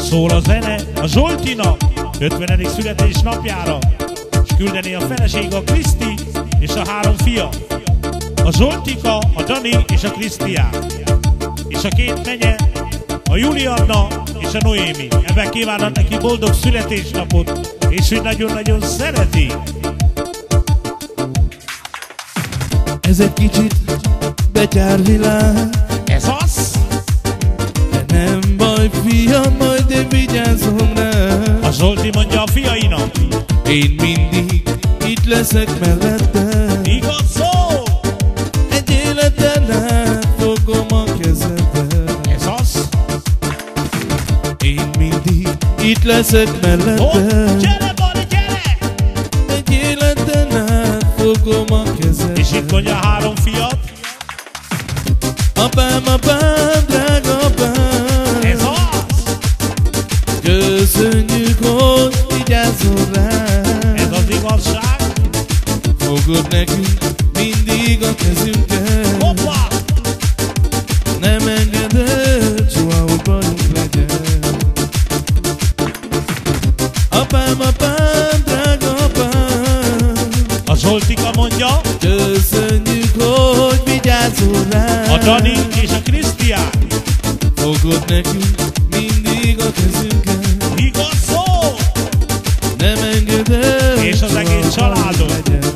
Szól a zene a Zsoltinak 50. születésnapjára, és küldeni a feleség a Kriszti és a 3 fia, a Zsoltika, a Dani és a Krisztián, és a 2 menye, a Julianna és a Noémi. Ebben kívánnak neki boldog születésnapot, és hogy nagyon-nagyon szereti. Ez egy kicsit betyár világ, Ez az? de nem baj, fiam, majd én vigyázom rá. A Zsolti mondja a fiainak. Én mindig itt leszek mellette. Igaz szó? Egy életen át fogom a kezedbe. Ez az? Én mindig itt leszek mellette. Gyere, Bari, gyere! Egy életen át fogom a kezedbe. És itt mondja a 3 fiat. Apám, apám, drága apám, Ez az? köszönjük, hogy vigyázol rám. Ez az igazság? Fogod nekünk mindig a kezünket. Hoppá! Nem engeded soha, hogy bajunk legyen. Apám, apám, drága apám, A Zsoltika mondja. köszönjük, hogy vigyázol rám. A Dani és a Krisztián. Fogod nekünk mindig a kezünket. Igaz szó? Nem engeded És az egész soha, hogy családod. bajunk legyen.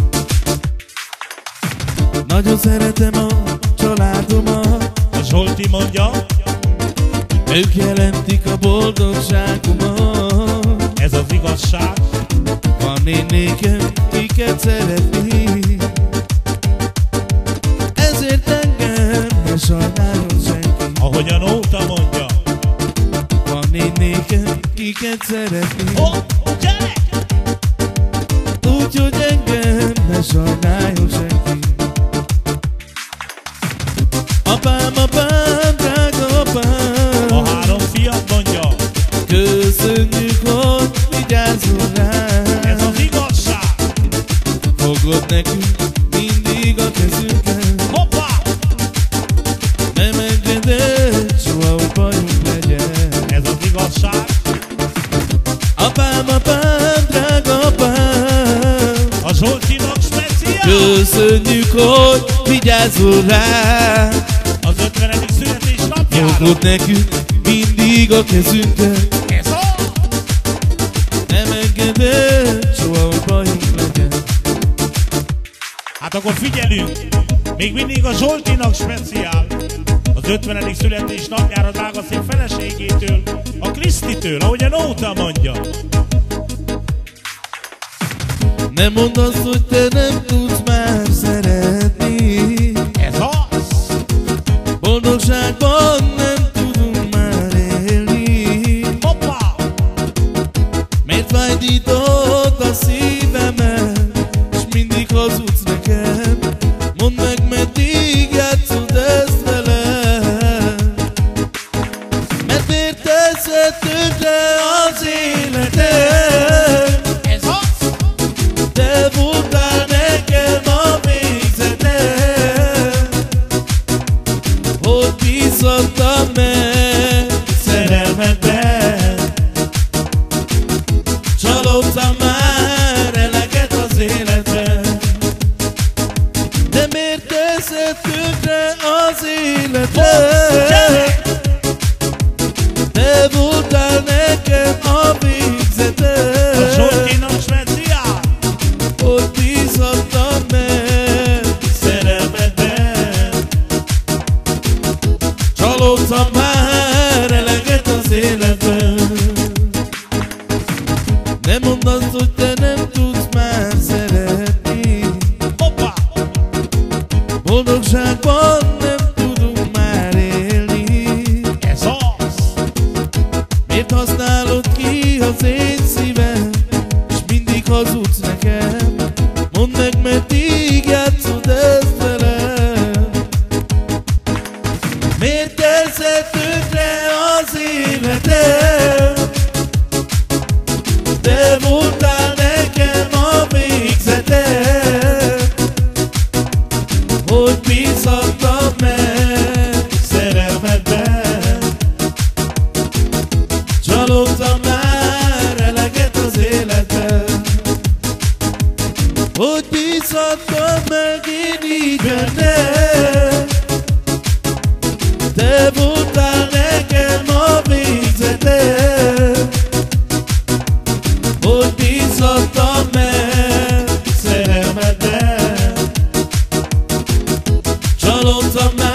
Nagyon szeretem a családomat, A Zsolti mondja. ők jelentik a boldogságomat. Ez az igazság. Van én nékem, kiket szeretni, ezért engem ne sajnáljon senki. Ahogy a nóta mondja. Van én nékem, kiket szeretni, Gyere! úgyhogy engem ne sajnáljon senki. Apám, apám, drága A apám, 3 fiat mondja. köszönjük, hogy vigyázol rám. Ez az igazság. Fogod nekünk mindig a kezünket. Hoppá! Nem engeded soha, hogy bajunk legyen. Ez az igazság. Apám, apám, drága apám, A Zsoltinak speciál. köszönjük, hogy vigyázol rá. Az 50. születésnapjára. Fogod nekünk mindig a kezünket. Ez az? Nem engeded soha, hogy bajunk legyen. Hát akkor figyelünk. Még mindig a Zsoltinak speciál. Az 50. születésnapjára drága szép feleségétől, a Krisztitől, ahogy a nóta mondja. Nem mondd azt, hogy te nem tudsz már szeretni. Ez az? Boldogságban nem tudunk már élni. Hoppá! Miért vágyítod a szívemet, és mindig hazudsz nekem? Mondd meg, meddig játszod ezt velem. Mert érteszed tönkre az életem. Ez az? Te voltál nekem a végzetem, hogy bízhattam meg szerelmedben. Csalódtam már eleget az életben, de miért teszed tönkre az életem? Te voltál nekem a végzetem, A Zsoltinak speciál. hogy bízhattam meg szerelmedben. Csalódtam már eleget az életben. Nem mondd azt, hogy te nem tudsz már szeretni. Hoppá! Boldogságban nem tudunk már élni. Ez az? Miért használod ki az én szívem, és mindig hazudsz nekem? Mondd meg, meddig játszod ezt velem. Miért teszed tönkre az életem? Te voltál nekem a végzetem, hogy bízhattam meg szerelmedben. hogy bízhattam megint így benned. Te voltál nekem a végzeted, hogy bízhattam meg szerelmedben. Csalódtam már